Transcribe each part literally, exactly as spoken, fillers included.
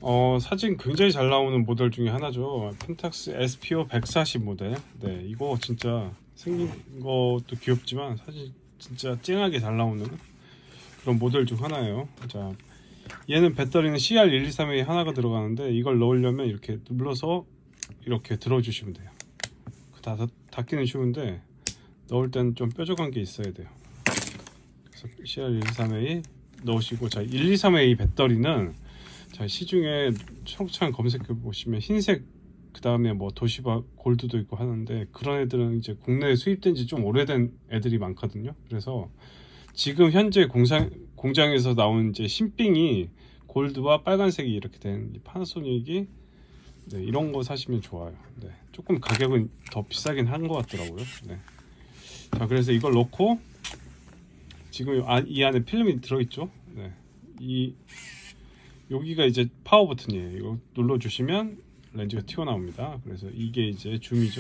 어, 사진 굉장히 잘 나오는 모델 중에 하나죠. 펜탁스 에스피오 백사십 모델. 네, 이거 진짜 생긴 것도 귀엽지만 사진 진짜 쨍하게 잘 나오는 그런 모델 중 하나예요. 자, 얘는 배터리는 씨알 일이삼 에이 하나가 들어가는데 이걸 넣으려면 이렇게 눌러서 이렇게 들어주시면 돼요. 다, 닫기는 쉬운데 넣을 때는 좀 뾰족한 게 있어야 돼요. 그래서 씨알 일이삼 에이 넣으시고, 자, 일이삼 에이 배터리는 자, 시중에 초록창 검색해 보시면 흰색, 그 다음에 뭐 도시바 골드도 있고 하는데, 그런 애들은 이제 국내에 수입된 지 좀 오래된 애들이 많거든요. 그래서 지금 현재 공장, 공장에서 나온 이제 신빙이 골드와 빨간색이 이렇게 된 파나소닉이, 네, 이런 거 사시면 좋아요. 네, 조금 가격은 더 비싸긴 한 것 같더라고요. 네. 자, 그래서 이걸 넣고 지금 이 안에 필름이 들어있죠. 네, 이 여기가 이제 파워 버튼이에요. 이거 눌러주시면 렌즈가 튀어나옵니다. 그래서 이게 이제 줌이죠.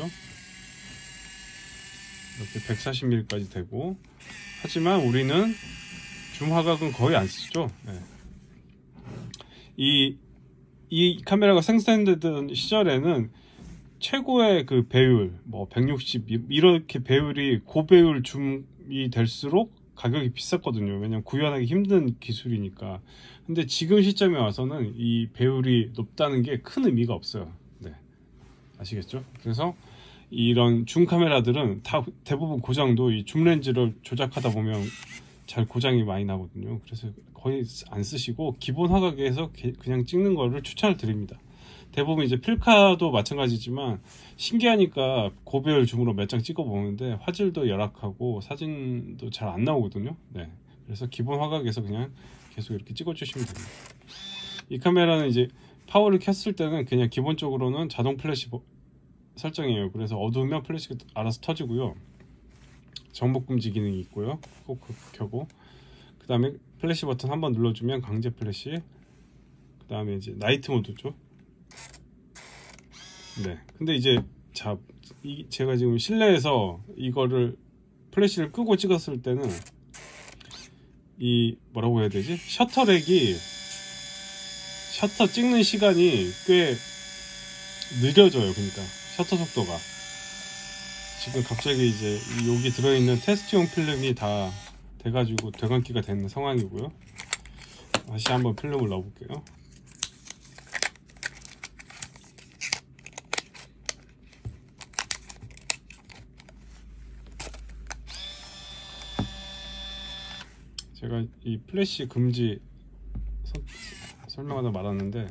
이렇게 백사십 밀리미터까지 되고, 하지만 우리는 줌 화각은 거의 안 쓰죠. 네. 이, 이 카메라가 생산되던 시절에는 최고의 그 배율, 뭐 백육십 이렇게 배율이 고배율 줌이 될수록 가격이 비쌌거든요. 왜냐면 구현하기 힘든 기술이니까. 근데 지금 시점에 와서는 이 배율이 높다는 게 큰 의미가 없어요. 네, 아시겠죠? 그래서 이런 줌 카메라들은 다 대부분 고장도 이 줌 렌즈를 조작하다 보면 잘 고장이 많이 나거든요. 그래서 거의 안 쓰시고 기본 화각에서 그냥 찍는 거를 추천을 드립니다. 대부분 이제 필카도 마찬가지지만 신기하니까 고배율 줌으로 몇 장 찍어 보는데 화질도 열악하고 사진도 잘 안 나오거든요. 네, 그래서 기본 화각에서 그냥 계속 이렇게 찍어 주시면 됩니다. 이 카메라는 이제 파워를 켰을 때는 그냥 기본적으로는 자동 플래시 설정이에요. 그래서 어두우면 플래시가 알아서 터지고요. 정복 금지 기능이 있고요. 꼭 켜고, 그 다음에 플래시 버튼 한번 눌러주면 강제 플래시, 그 다음에 이제 나이트 모드죠. 네, 근데 이제 자, 이 제가 지금 실내에서 이거를 플래시를 끄고 찍었을 때는 이 뭐라고 해야 되지? 셔터렉이 셔터 찍는 시간이 꽤 느려져요. 그러니까 셔터 속도가 지금 갑자기 이제 여기 들어있는 테스트용 필름이 다 돼가지고 되감기가 되는 상황이고요. 다시 한번 필름을 넣어볼게요. 제가 이 플래시 금지 서, 설명하다 말았는데,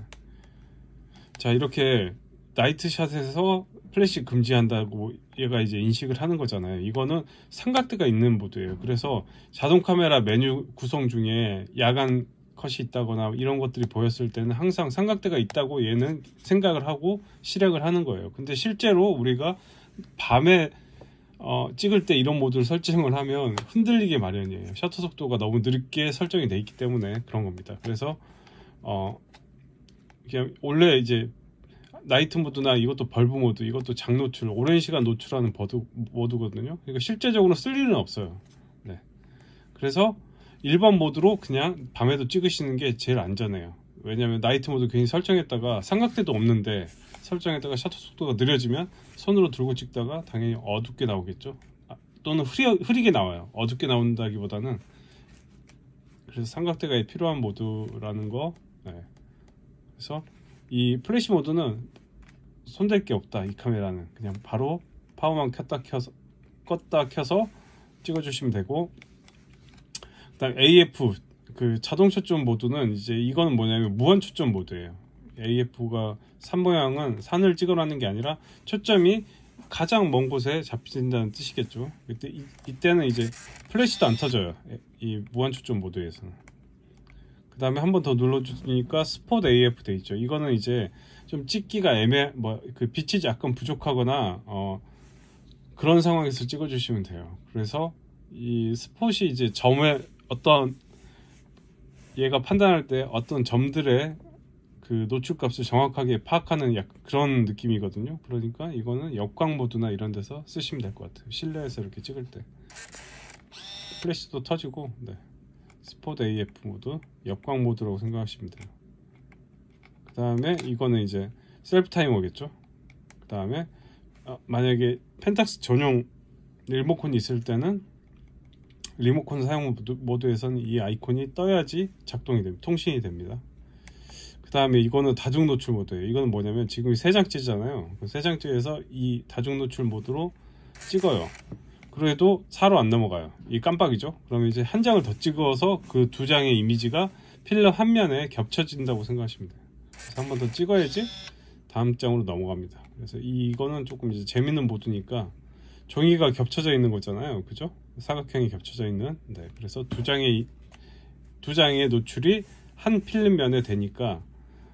자, 이렇게 나이트샷에서 플래시 금지한다고 얘가 이제 인식을 하는 거잖아요. 이거는 삼각대가 있는 모드예요. 그래서 자동 카메라 메뉴 구성 중에 야간 컷이 있다거나 이런 것들이 보였을 때는 항상 삼각대가 있다고 얘는 생각을 하고 실행을 하는 거예요. 근데 실제로 우리가 밤에 어, 찍을 때 이런 모드를 설정을 하면 흔들리게 마련이에요. 셔터 속도가 너무 늦게 설정이 돼 있기 때문에 그런 겁니다. 그래서 어, 그냥 원래 이제 나이트 모드나 이것도 벌브 모드, 이것도 장노출, 오랜 시간 노출하는 버드, 모드거든요. 그러니까 실제적으로 쓸 일은 없어요. 네. 그래서 일반 모드로 그냥 밤에도 찍으시는 게 제일 안전해요. 왜냐면 나이트 모드 괜히 설정했다가 삼각대도 없는데 설정했다가 셔터 속도가 느려지면 손으로 들고 찍다가 당연히 어둡게 나오겠죠. 아, 또는 흐리, 흐리게 나와요. 어둡게 나온다기보다는. 그래서 삼각대가 필요한 모드라는 거. 네. 그래서 이 플래시 모드는 손댈 게 없다. 이 카메라는 그냥 바로 파워만 켰다 켜서 껐다 켜서 찍어주시면 되고, 그다음 에이에프 그 자동 초점 모드는 이제 이거는 뭐냐면 무한 초점 모드예요. 에이에프가 산 모양은 산을 찍어라는 게 아니라 초점이 가장 먼 곳에 잡힌다는 뜻이겠죠. 이때 이, 이때는 이제 플래시도 안 터져요. 이 무한 초점 모드에서는. 그 다음에 한 번 더 눌러주니까 스폿 에이에프 돼 있죠. 이거는 이제 좀 찍기가 애매, 뭐 그 빛이 약간 부족하거나 어 그런 상황에서 찍어주시면 돼요. 그래서 이 스폿이 이제 점에 어떤 얘가 판단할 때 어떤 점들의 그 노출값을 정확하게 파악하는 약간 그런 느낌이거든요. 그러니까 이거는 역광 모드나 이런 데서 쓰시면 될 것 같아요. 실내에서 이렇게 찍을 때 플래시도 터지고. 네. 스폿 에이에프 모드, 역광 모드라고 생각하시면 돼요. 그 다음에 이거는 이제 셀프 타이머겠죠. 그 다음에 어, 만약에 펜탁스 전용 리모컨이 있을 때는 리모컨 사용 모드, 모드에서는 이 아이콘이 떠야지 작동이 됩니다. 통신이 됩니다. 그 다음에 이거는 다중 노출 모드예요. 이거는 뭐냐면 지금 세 장째잖아요. 세 장째에서 이 다중 노출 모드로 찍어요. 그래도 사로 안 넘어가요. 이 깜빡이죠. 그러면 이제 한 장을 더 찍어서 그 두 장의 이미지가 필름 한 면에 겹쳐진다고 생각하시면 돼요. 그래서 한 번 더 찍어야지 다음 장으로 넘어갑니다. 그래서 이거는 조금 이제 재밌는 모드니까 종이가 겹쳐져 있는 거잖아요. 그죠? 사각형이 겹쳐져 있는. 네, 그래서 두 장의 두 장의 노출이 한 필름 면에 되니까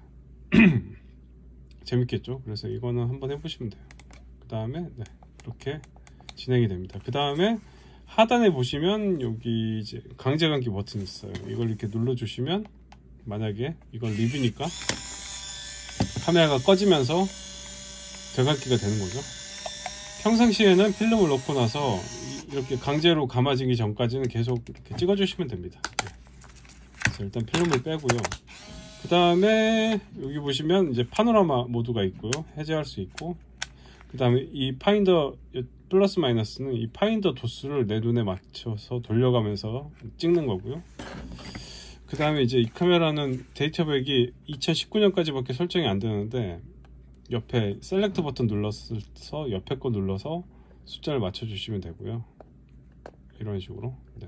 재밌겠죠. 그래서 이거는 한번 해보시면 돼요. 그 다음에 네, 이렇게 진행이 됩니다. 그 다음에 하단에 보시면 여기 이제 강제감기 버튼이 있어요. 이걸 이렇게 눌러주시면 만약에 이건 리뷰니까 카메라가 꺼지면서 되감기가 되는 거죠. 평상시에는 필름을 넣고 나서 이렇게 강제로 감아지기 전까지는 계속 이렇게 찍어주시면 됩니다. 그래서 일단 필름을 빼고요. 그 다음에 여기 보시면 이제 파노라마 모드가 있고요. 해제할 수 있고, 그 다음에 이 파인더 플러스 마이너스는 이 파인더 도수를 내 눈에 맞춰서 돌려가면서 찍는 거고요. 그 다음에 이제 이 카메라는 데이터백이 이천십구 년까지밖에 설정이 안 되는데 옆에 셀렉트 버튼 눌러서 옆에 거 눌러서 숫자를 맞춰 주시면 되고요. 이런 식으로. 네.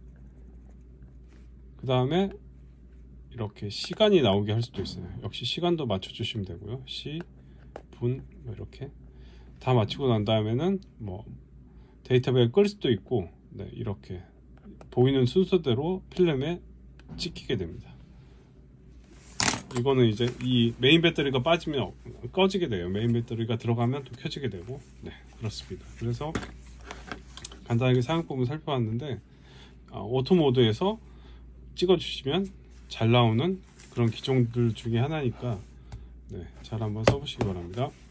그 다음에 이렇게 시간이 나오게 할 수도 있어요. 역시 시간도 맞춰 주시면 되고요. 시, 분, 뭐 이렇게 다 맞추고 난 다음에는 뭐 데이터백을 끌 수도 있고, 네, 이렇게 보이는 순서대로 필름에 찍히게 됩니다. 이거는 이제 이 메인 배터리가 빠지면 꺼지게 돼요. 메인 배터리가 들어가면 또 켜지게 되고, 네, 그렇습니다. 그래서 간단하게 사용법을 살펴봤는데 어, 오토 모드에서 찍어주시면 잘 나오는 그런 기종들 중에 하나니까 네, 잘 한번 써보시기 바랍니다.